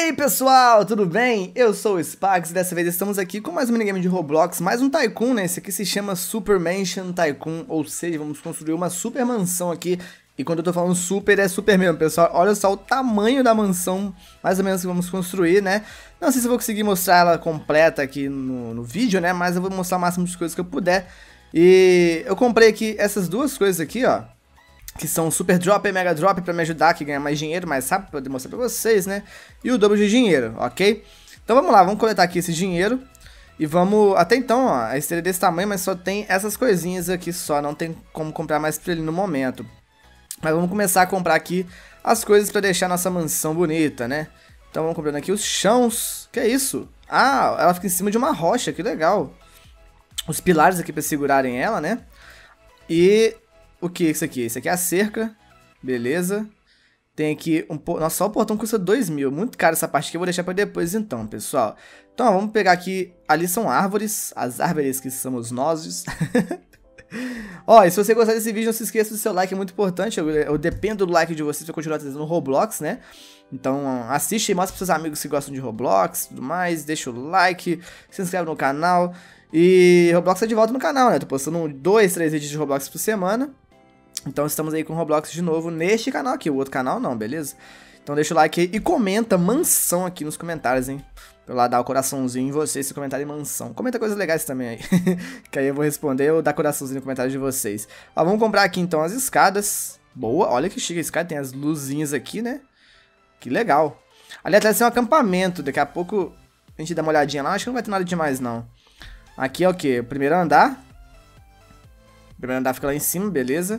aí pessoal, tudo bem? Eu sou o Spax e dessa vez estamos aqui com mais um minigame de Roblox, mais um Tycoon, né? Esse aqui se chama Super Mansion Tycoon, ou seja, vamos construir uma super mansão aqui. E quando eu tô falando super, é super mesmo, pessoal. Olha só o tamanho da mansão, mais ou menos, que vamos construir, né? Não sei se eu vou conseguir mostrar ela completa aqui no vídeo, né? Mas eu vou mostrar o máximo de coisas que eu puder. E eu comprei aqui essas duas coisas aqui, ó, que são Super Drop e Mega Drop pra me ajudar aqui a ganhar mais dinheiro, mais rápido, pra demonstrar pra vocês, né? E o dobro de dinheiro, ok? Então vamos lá, vamos coletar aqui esse dinheiro. E vamos... Até então, ó, a esteira é desse tamanho, mas só tem essas coisinhas aqui só. Não tem como comprar mais pra ele no momento. Mas vamos começar a comprar aqui as coisas pra deixar nossa mansão bonita, né? Então vamos comprando aqui os chãos. Que é isso? Ah, ela fica em cima de uma rocha, que legal. Os pilares aqui pra segurarem ela, né? E... o que é isso aqui? Isso aqui é a cerca. Beleza. Tem aqui um... Nossa, só o portão custa 2.000. Muito caro essa parte aqui. Eu vou deixar pra depois então, pessoal. Então, ó, vamos pegar aqui... Ali são árvores. As árvores que somos nós. Ó, e se você gostar desse vídeo, não se esqueça do seu like. É muito importante. Eu dependo do like de vocês pra continuar trazendo Roblox, né? Então, assiste e mostra pros seus amigos que gostam de Roblox e tudo mais. Deixa o like. Se inscreve no canal. E Roblox tá de volta no canal, né? Tô postando 2, 3 vídeos de Roblox por semana. Então estamos aí com o Roblox de novo neste canal aqui, o outro canal não, beleza? Então deixa o like aí e comenta mansão aqui nos comentários, hein? Pra eu lá dar o coraçãozinho em vocês se comentarem mansão. Comenta coisas legais também aí, que aí eu vou responder ou dar coraçãozinho no comentário de vocês. Ó, vamos comprar aqui então as escadas. Boa, olha que chique a escada, tem as luzinhas aqui, né? Que legal. Ali atrás tem um acampamento, daqui a pouco a gente dá uma olhadinha lá, acho que não vai ter nada demais não. Aqui é o que? O primeiro andar. O primeiro andar fica lá em cima, beleza.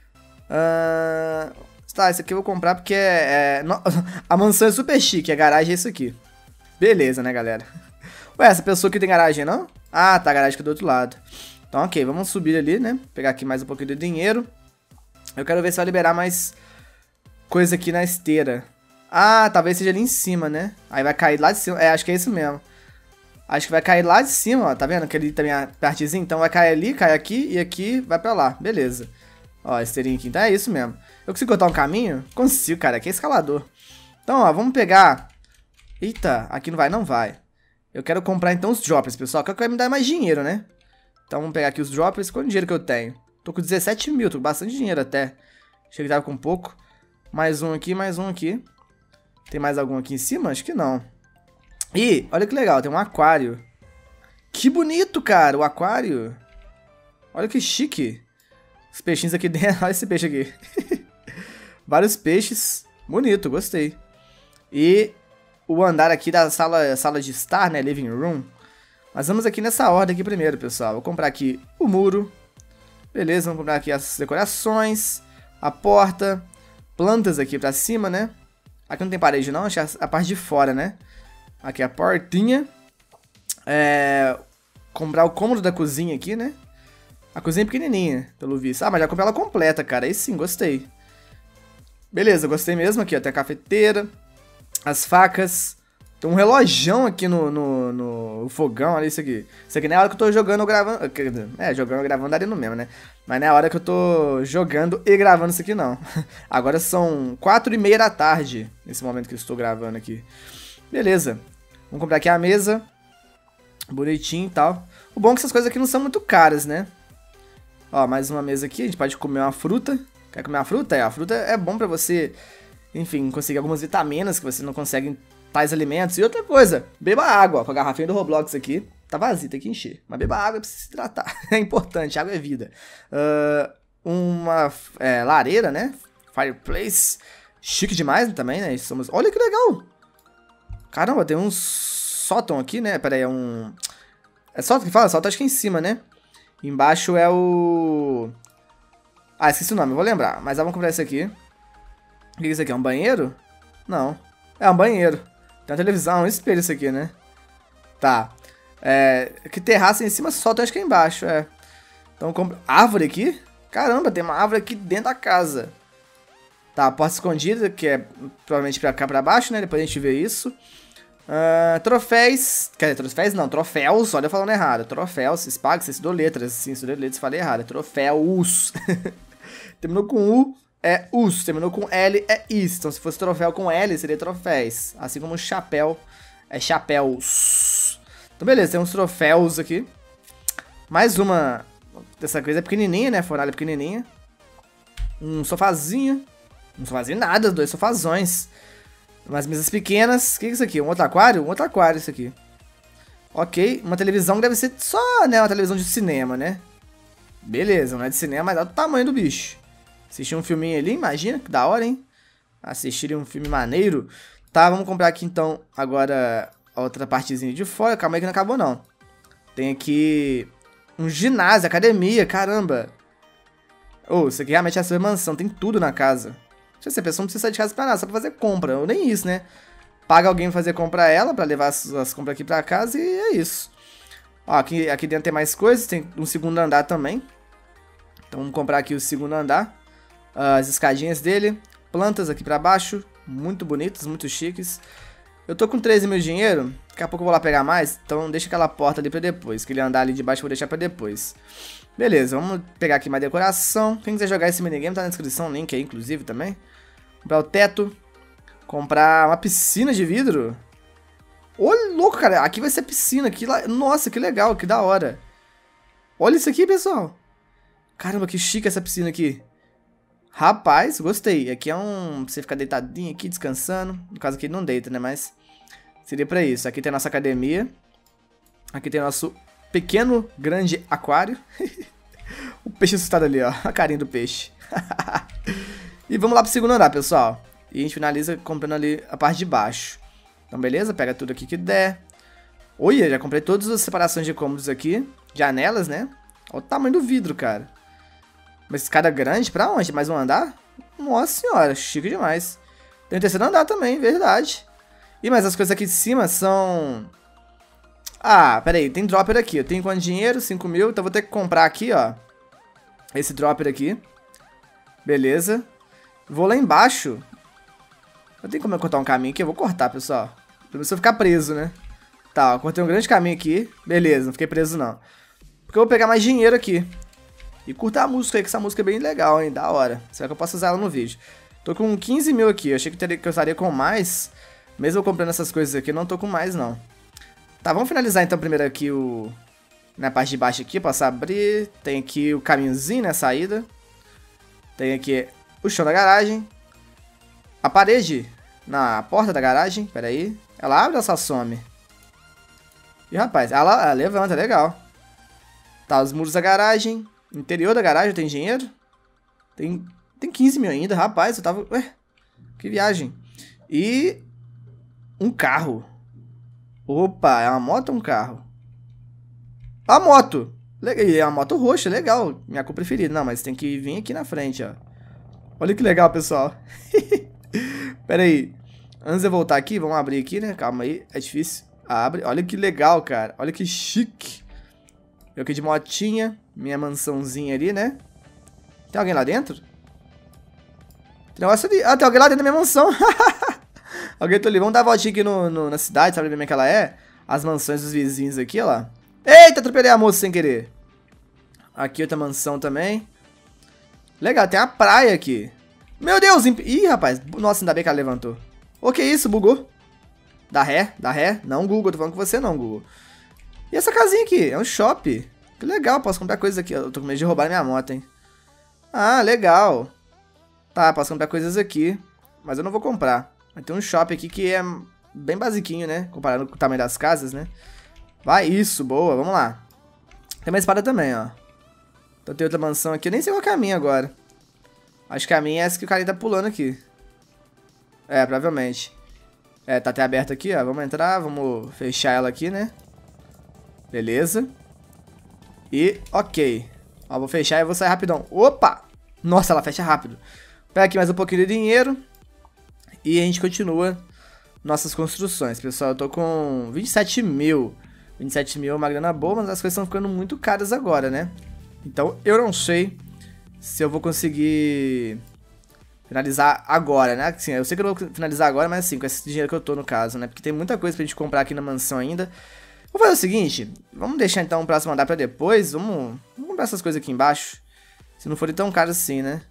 Tá, esse aqui eu vou comprar porque a mansão é super chique, a garagem é isso aqui. Beleza, né, galera? Ué, essa pessoa aqui tem garagem, não? Ah, tá, a garagem aqui do outro lado. Então, ok, vamos subir ali, né? Pegar aqui mais um pouquinho de dinheiro. Eu quero ver se vai liberar mais coisa aqui na esteira. Ah, talvez seja ali em cima, né? Aí vai cair lá de cima. É, acho que é isso mesmo. Acho que vai cair lá de cima, ó. Tá vendo? Aquele também a partezinha. Então vai cair ali, cai aqui e aqui vai pra lá. Beleza. Ó, esteirinha aqui. Então é isso mesmo. Eu consigo cortar um caminho? Consigo, cara. Aqui é escalador. Então, ó, vamos pegar... Eita, aqui não vai, não vai. Eu quero comprar então os droppers, pessoal. Que vai me dar mais dinheiro, né? Então vamos pegar aqui os droppers. Quanto dinheiro que eu tenho? Tô com 17 mil, tô com bastante dinheiro até. Achei que tava com pouco. Mais um aqui, mais um aqui. Tem mais algum aqui em cima? Acho que não. Ih, olha que legal, tem um aquário. Que bonito, cara, o aquário. Olha que chique. Os peixinhos aqui dentro, olha esse peixe aqui. Vários peixes, bonito, gostei. E o andar aqui da sala de estar, né, living room. Mas vamos aqui nessa ordem aqui primeiro, pessoal. Vou comprar aqui o muro. Beleza, vamos comprar aqui as decorações. A porta. Plantas aqui pra cima, né. Aqui não tem parede não, acho que é a parte de fora, né. Aqui a portinha. Comprar o cômodo da cozinha aqui, né. A cozinha é pequenininha, pelo visto. Ah, mas já comprei ela completa, cara. Aí sim, gostei. Beleza, gostei mesmo. Aqui, ó, tem a cafeteira. As facas. Tem um relojão aqui no fogão. Olha isso aqui. Isso aqui não é a hora que eu tô jogando ou gravando. Jogando ou gravando daria no mesmo, né. Mas não é a hora que eu tô jogando e gravando isso aqui, não. Agora são 4h30 da tarde. Nesse momento que eu estou gravando aqui. Beleza. Vamos comprar aqui a mesa. Bonitinho e tal. O bom é que essas coisas aqui não são muito caras, né. Ó, mais uma mesa aqui. A gente pode comer uma fruta. Quer comer uma fruta? A fruta é bom pra você, enfim, conseguir algumas vitaminas que você não consegue em tais alimentos. E outra coisa, beba água. Ó, com a garrafinha do Roblox aqui. Tá vazia, tem que encher. Mas beba água pra se hidratar. É importante, água é vida. Uma lareira, né? Fireplace. Chique demais também, né? Olha que legal. Caramba, tem um sótão aqui, né? Pera aí, é um... É sótão que fala? Sótão acho que é em cima, né? Embaixo é o... Ah, esqueci o nome, vou lembrar. Mas vamos comprar esse aqui. O que é isso aqui? É um banheiro? Não. É um banheiro. Tem uma televisão, um espelho isso aqui, né? Tá. Que terraço em cima, sótão acho que é embaixo, Então compra... Árvore aqui? Caramba, tem uma árvore aqui dentro da casa. Tá, porta escondida, que é provavelmente pra cá pra baixo, né? Depois a gente vê isso. Troféus. Quer dizer, troféus não, troféus. Olha eu falando errado. Troféus, Spax, você estudou letras. Sim, estudou letras, falei errado. Troféus. Terminou com U. é us. Terminou com L, é is. Então, se fosse troféu com L, seria troféus. Assim como chapéu é chapéus. Então, beleza, tem uns troféus aqui. Mais uma dessa coisa é pequenininha, né? Fornalha pequenininha. Um sofazinho. Um sofazinho nada, 2 sofazões. Umas mesas pequenas. O que é isso aqui? Um outro aquário? Um outro aquário isso aqui. Ok, uma televisão que deve ser só, né, uma televisão de cinema, né? Beleza, não é de cinema, mas é do tamanho do bicho. Assistir um filminho ali, imagina, que da hora, hein? Assistir um filme maneiro. Tá, vamos comprar aqui então, agora, a outra partezinha de fora. Calma aí que não acabou não. Tem aqui um ginásio, academia, caramba. Oh, isso aqui realmente é a sua mansão, tem tudo na casa. Deixa eu ver, a pessoa não precisa sair de casa pra nada, só pra fazer compra, ou nem isso, né? Paga alguém pra fazer compra a ela, pra levar as compras aqui pra casa e é isso. Ó, aqui dentro tem mais coisas, tem um segundo andar também. Então vamos comprar aqui o segundo andar. As escadinhas dele, plantas aqui pra baixo, muito bonitas, muito chiques. Eu tô com 13 mil dinheiro, daqui a pouco eu vou lá pegar mais, então deixa aquela porta ali pra depois. Aquele andar ali de baixo eu vou deixar pra depois. Beleza, vamos pegar aqui mais decoração. Quem quiser jogar esse minigame tá na descrição, link aí inclusive também. Comprar o teto. Comprar uma piscina de vidro. Olha, louco, cara. Aqui vai ser piscina. Nossa, que legal, que da hora. Olha isso aqui, pessoal. Caramba, que chique essa piscina aqui. Rapaz, gostei. Aqui é pra você ficar deitadinho aqui, descansando. No caso aqui ele não deita, né? Mas seria pra isso. Aqui tem a nossa academia. Aqui tem o nosso pequeno, grande aquário. O peixe assustado ali, ó. A carinha do peixe. E vamos lá pro segundo andar, pessoal. E a gente finaliza comprando ali a parte de baixo. Então, beleza? Pega tudo aqui que der. Olha, já comprei todas as separações de cômodos aqui. Janelas, né? Olha o tamanho do vidro, cara. Uma escada grande pra onde? Mais um andar? Nossa senhora, chique demais. Tem o terceiro andar também, verdade. E mas as coisas aqui de cima são... Ah, pera aí, tem dropper aqui. Eu tenho quanto dinheiro? 5 mil. Então vou ter que comprar aqui, ó. Esse dropper aqui. Beleza. Vou lá embaixo. Eu tenho como eu cortar um caminho aqui? Eu vou cortar, pessoal. Pra eu ficar preso, né? Tá, ó, cortei um grande caminho aqui. Beleza, não fiquei preso não. Porque eu vou pegar mais dinheiro aqui. E curtar a música aí, que essa música é bem legal, hein? Da hora. Será que eu posso usar ela no vídeo? Tô com 15 mil aqui. Eu achei que eu estaria com mais. Mesmo eu comprando essas coisas aqui, eu não tô com mais, não. Tá, vamos finalizar então primeiro aqui o... Na parte de baixo aqui, posso abrir. Tem aqui o caminhozinho, né? Saída. Tem aqui o chão da garagem. A parede na porta da garagem, pera aí. Ela abre ou só some? E rapaz, ela levanta, legal. Tá, os muros da garagem. Interior da garagem, tem dinheiro? Tem 15 mil ainda, rapaz, eu tava... Ué, que viagem. E... um carro. Opa, é uma moto ou um carro? A moto! É uma moto roxa, legal. Minha cor preferida. Não, mas tem que vir aqui na frente, ó. Olha que legal, pessoal. Pera aí. Antes de eu voltar aqui, vamos abrir aqui, né? Calma aí, é difícil. Abre. Olha que legal, cara. Olha que chique. Eu aqui de motinha. Minha mansãozinha ali, né? Tem alguém lá dentro? Tem negócio ali. Ah, tem alguém lá dentro da minha mansão. Alguém tá ali. Vamos dar uma voltinha aqui na cidade, sabe como é que ela é? As mansões dos vizinhos aqui, ó lá. Eita, atropelei a moça sem querer. Aqui outra mansão também. Legal, tem a praia aqui. Meu Deus! Ih, rapaz. Nossa, ainda bem que ela levantou. O que é isso? Bugou. Dá ré, dá ré. Não, Google, tô falando com você não, Google. E essa casinha aqui? É um shopping. Que legal, posso comprar coisas aqui. Eu tô com medo de roubar minha moto, hein. Ah, legal. Tá, posso comprar coisas aqui. Mas eu não vou comprar. Vai ter um shopping aqui que é bem basiquinho, né? Comparado com o tamanho das casas, né? Vai, isso, boa, vamos lá. Tem uma espada também, ó. Então tem outra mansão aqui. Eu nem sei qual é o caminho agora. Acho que a minha é essa que o cara tá pulando aqui. É, provavelmente. É, tá até aberto aqui, ó. Vamos entrar, vamos fechar ela aqui, né? Beleza. E, ok. Ó, vou fechar e vou sair rapidão. Opa! Nossa, ela fecha rápido. Pega aqui mais um pouquinho de dinheiro. E a gente continua nossas construções. Pessoal, eu tô com 27 mil. 27 mil é uma grana boa, mas as coisas estão ficando muito caras agora, né? Então, eu não sei se eu vou conseguir finalizar agora, né? Assim, eu sei que eu não vou finalizar agora, mas assim, com esse dinheiro que eu tô no caso, né? Porque tem muita coisa pra gente comprar aqui na mansão ainda. Vou fazer o seguinte, vamos deixar então o próximo andar pra depois. Vamos comprar essas coisas aqui embaixo. Se não forem tão caros assim, né?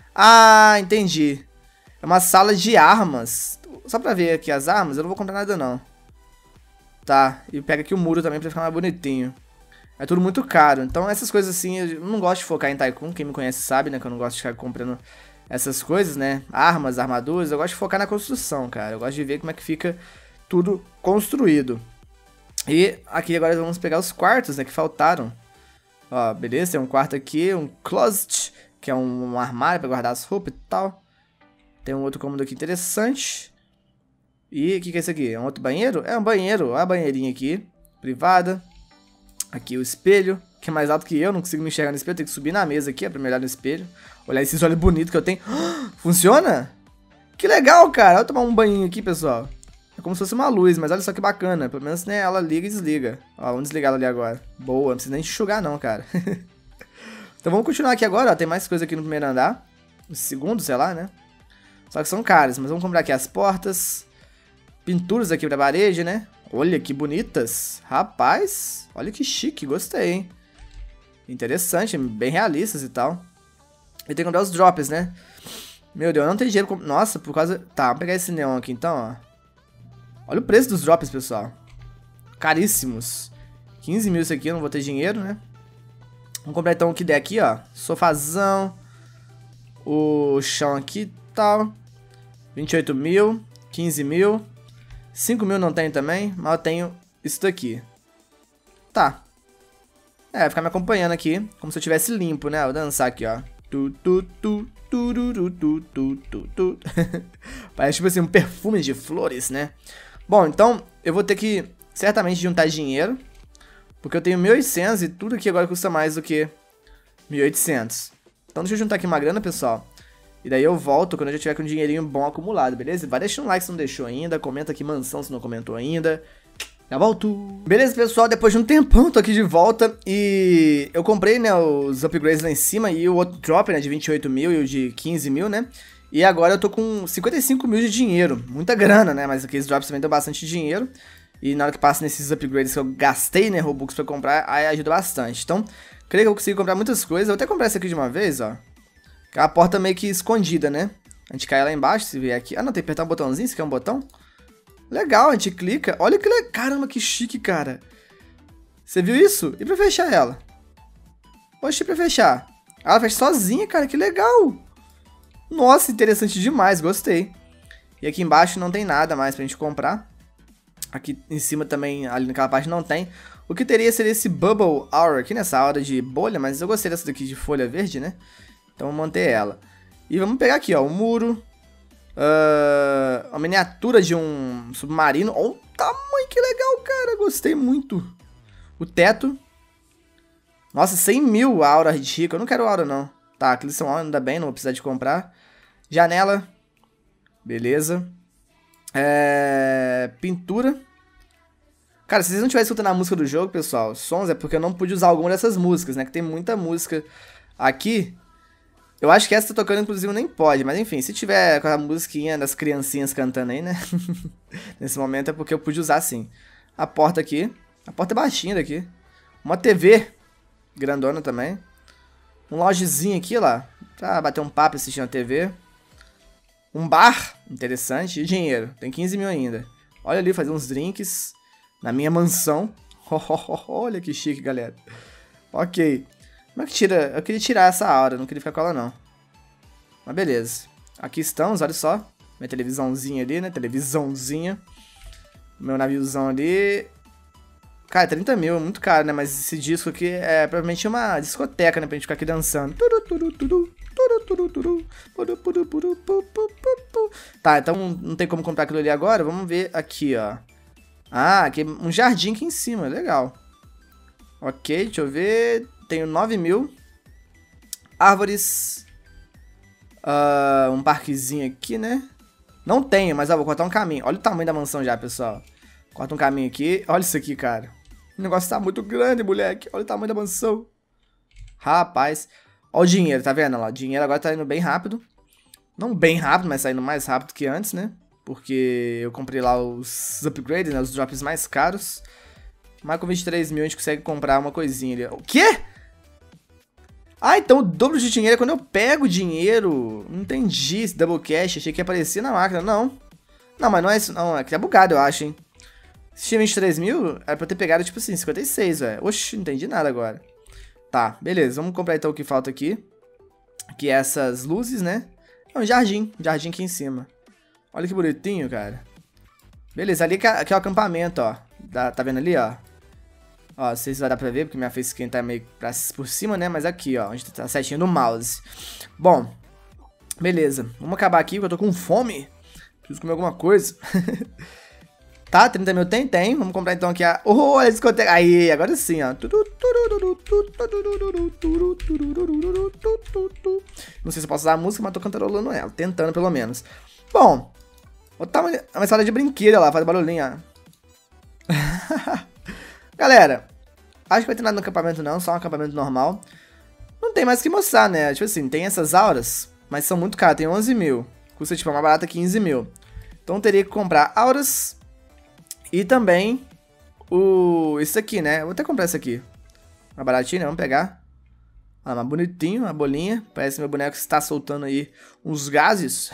Ah, entendi. É uma sala de armas. Só pra ver aqui as armas, eu não vou comprar nada não. Tá, e pega aqui o muro também pra ficar mais bonitinho. É tudo muito caro, então essas coisas assim, eu não gosto de focar em Tycoon. Quem me conhece sabe, né, que eu não gosto de ficar comprando essas coisas, né. Armas, armaduras, eu gosto de focar na construção, cara. Eu gosto de ver como é que fica tudo construído. E aqui agora vamos pegar os quartos, né, que faltaram. Ó, beleza, tem um quarto aqui, um closet, que é um armário pra guardar as roupas e tal. Tem um outro cômodo aqui interessante. E o que é isso aqui? É um outro banheiro? É um banheiro, olha a banheirinha aqui, privada. Aqui o espelho, que é mais alto que eu, não consigo me enxergar no espelho, tenho que subir na mesa aqui, ó, pra me olhar no espelho. Olhar esses olhos bonitos que eu tenho. Funciona? Que legal, cara. Olha eu tomar um banho aqui, pessoal. É como se fosse uma luz, mas olha só que bacana. Pelo menos, né, ela liga e desliga. Ó, vamos desligar ela ali agora. Boa, não precisa nem enxugar não, cara. Então vamos continuar aqui agora, ó. Tem mais coisa aqui no primeiro andar. No segundo, sei lá, né? Só que são caras, mas vamos comprar aqui as portas. Pinturas aqui pra parede, né? Olha que bonitas. Rapaz, olha que chique, gostei, hein? Interessante, bem realistas e tal. E tem que comprar os drops, né? Meu Deus, eu não tenho dinheiro. Nossa, por causa... Tá, vamos pegar esse neon aqui então, ó. Olha o preço dos drops, pessoal. Caríssimos. 15 mil isso aqui, eu não vou ter dinheiro, né? Vamos comprar então o que der aqui, ó. Sofazão. O chão aqui e tal. 28 mil. 15 mil. 5 mil não tenho também, mas eu tenho isso daqui. Tá. É, vai ficar me acompanhando aqui, como se eu tivesse limpo, né? Vou dançar aqui, ó. Parece tipo assim, um perfume de flores, né? Bom, então eu vou ter que certamente juntar dinheiro, porque eu tenho 1.800 e tudo aqui agora custa mais do que 1.800. Então deixa eu juntar aqui uma grana, pessoal. E daí eu volto quando eu já tiver com um dinheirinho bom acumulado, beleza? Vai deixando um like se não deixou ainda, comenta aqui mansão se não comentou ainda. Já volto! Beleza, pessoal, depois de um tempão eu tô aqui de volta e eu comprei, né, os upgrades lá em cima e o outro drop, né, de 28 mil e o de 15 mil, né? E agora eu tô com 55 mil de dinheiro, muita grana, né, mas aqueles drops também dão bastante dinheiro. E na hora que passa nesses upgrades que eu gastei, né, Robux pra comprar, aí ajuda bastante. Então, creio que eu consigo comprar muitas coisas, eu vou até comprar essa aqui de uma vez, ó. Que é a porta meio que escondida, né? A gente cai lá embaixo, se vier aqui. Ah, não, tem que apertar um botãozinho, esse aqui é um botão. Legal, a gente clica. Olha que legal. Caramba, que chique, cara. Você viu isso? E pra fechar ela? Oxi, pra fechar. Ela fecha sozinha, cara, que legal. Nossa, interessante demais, gostei. E aqui embaixo não tem nada mais pra gente comprar. Aqui em cima também, ali naquela parte não tem. O que teria seria esse Bubble Hour aqui nessa hora de bolha, mas eu gostei dessa daqui de folha verde, né? Então vamos manter ela. E vamos pegar aqui, ó, o muro. Uma miniatura de um submarino. Olha o tamanho, que legal, cara. Gostei muito. O teto. Nossa, 100 mil a aura de rico. Eu não quero aura, não. Tá, aqueles são aura, ainda bem, não vou precisar de comprar. Janela. Beleza. Pintura. Cara, se vocês não estiverem escutando a música do jogo, pessoal, sons, é porque eu não pude usar alguma dessas músicas, né? Que tem muita música aqui. Eu acho que essa tá tocando, inclusive, nem pode. Mas enfim, se tiver com a musiquinha das criancinhas cantando aí, né? Nesse momento é porque eu pude usar sim. A porta aqui. A porta é baixinha daqui. Uma TV. Grandona também. Um loungezinho aqui, lá. Pra bater um papo assistindo a TV. Um bar. Interessante. E dinheiro. Tem 15 mil ainda. Olha ali, fazer uns drinks. Na minha mansão. Olha que chique, galera. Ok. Como é que tira? Eu queria tirar essa aura, não queria ficar com ela não. Mas beleza. Aqui estamos, olha só. Minha televisãozinha ali, né? Televisãozinha. Meu naviozão ali. Cara, 30 mil, é muito caro, né? Mas esse disco aqui é provavelmente uma discoteca, né? Pra gente ficar aqui dançando. Tá, então não tem como comprar aquilo ali agora. Vamos ver aqui, ó. Ah, aqui um jardim aqui em cima, legal. Ok, deixa eu ver... Tenho 9 mil. Árvores. Um parquezinho aqui, né? Não tenho, mas ó, vou cortar um caminho. Olha o tamanho da mansão já, pessoal. Corta um caminho aqui. Olha isso aqui, cara. O negócio tá muito grande, moleque. Olha o tamanho da mansão. Rapaz. Olha o dinheiro, tá vendo? Olha lá, o dinheiro agora tá indo bem rápido. Não bem rápido, mas tá indo mais rápido que antes, né? Porque eu comprei lá os upgrades, né? Os drops mais caros. Mas com 23 mil a gente consegue comprar uma coisinha ali. O quê? Ah, então o dobro de dinheiro é quando eu pego o dinheiro. Não entendi esse double cash. Achei que ia aparecer na máquina. Não. Não, mas não é isso. Não, aqui é bugado, eu acho, hein. Se tinha 23 mil, era pra eu ter pegado, tipo assim, 56, velho. Oxi, não entendi nada agora. Tá, beleza. Vamos comprar então o que falta aqui. Que é essas luzes, né? É um jardim. Jardim aqui em cima. Olha que bonitinho, cara. Beleza, ali que é o acampamento, ó. Tá vendo ali, ó? Ó, não sei se vai dar pra ver, porque minha facecam tá meio por cima, né? Mas aqui, ó, onde tá certinho no mouse. Bom, beleza. Vamos acabar aqui, porque eu tô com fome. Preciso comer alguma coisa. Tá, 30 mil tem? Tem. Vamos comprar então aqui a... Oh, olha a discoteca. Aí, agora sim, ó. Não sei se eu posso usar a música, mas tô cantarolando ela. Tentando, pelo menos. Bom. Uma sala de brinquedo lá, faz barulhinho, ó. Galera, acho que vai ter nada no acampamento não, só um acampamento normal. Não tem mais o que mostrar, né? Tipo assim, tem essas auras, mas são muito caras, tem 11 mil. Custa tipo uma barata 15 mil. Então teria que comprar auras e também isso aqui, né? Eu vou até comprar esse aqui. Uma baratinha, né? Vamos pegar. Ah, uma bonitinho, uma bolinha. Parece meu boneco está soltando aí uns gases.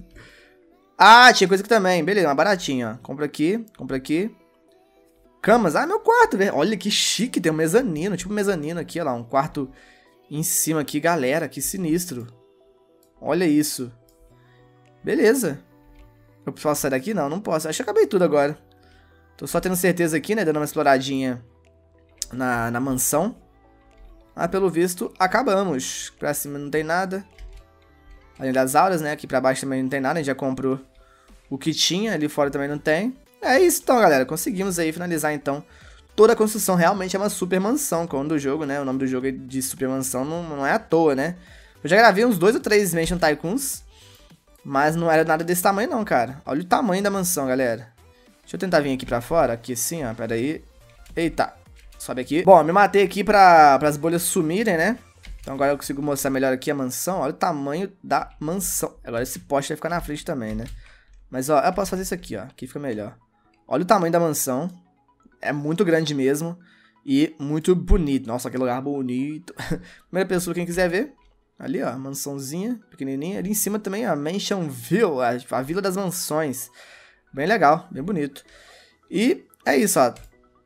Ah, tinha coisa aqui também. Beleza, uma baratinha, ó. Compra aqui, compra aqui. Camas. Ah, meu quarto, velho. Olha que chique, tem um mezanino. Tipo um mezanino aqui, ó lá. Um quarto em cima aqui, galera. Que sinistro. Olha isso. Beleza. Eu posso sair daqui? Não, não posso. Acho que acabei tudo agora. Tô só tendo certeza aqui, né? Dando uma exploradinha na mansão. Ah, pelo visto, acabamos. Pra cima não tem nada. Além das auras, né? Aqui pra baixo também não tem nada. A gente já comprou o que tinha. Ali fora também não tem. É isso então, galera. Conseguimos aí finalizar, então. Toda a construção realmente é uma super mansão. Como do jogo, né? O nome do jogo é de super mansão. Não é à toa, né? Eu já gravei uns 2 ou 3 Mansion Tycoons. Mas não era nada desse tamanho não, cara. Olha o tamanho da mansão, galera. Deixa eu tentar vir aqui pra fora. Aqui assim, ó. Pera aí. Eita. Sobe aqui. Bom, eu me matei aqui para as bolhas sumirem, né? Então agora eu consigo mostrar melhor aqui a mansão. Olha o tamanho da mansão. Agora esse poste vai ficar na frente também, né? Mas, ó, eu posso fazer isso aqui, ó. Aqui fica melhor. Olha o tamanho da mansão. É muito grande mesmo. E muito bonito. Nossa, que lugar bonito. Primeira pessoa, quem quiser ver. Ali, ó, mansãozinha, pequenininha. Ali em cima também, ó, Mansionville, a Vila das Mansões. Bem legal, bem bonito. E é isso, ó.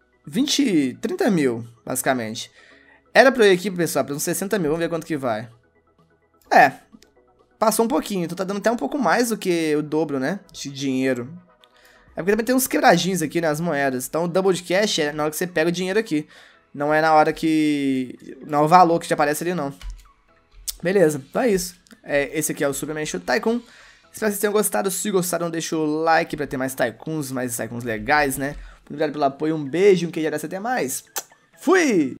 30 mil, basicamente. Era pra eu ir aqui, pessoal, pra uns 60 mil. Vamos ver quanto que vai. É, passou um pouquinho. Então tá dando até um pouco mais do que o dobro, né, de dinheiro. É porque também tem uns quebradinhos aqui, né, as moedas. Então o double de cash é na hora que você pega o dinheiro aqui. Não é na hora que... Não é o valor que te aparece ali, não. Beleza, então é isso. Esse aqui é o Super Mansion Tycoon. Espero que vocês tenham gostado. Se gostaram, deixa o like pra ter mais Tycoons legais, né? Obrigado pelo apoio, um beijo, um queijo, até mais. Fui!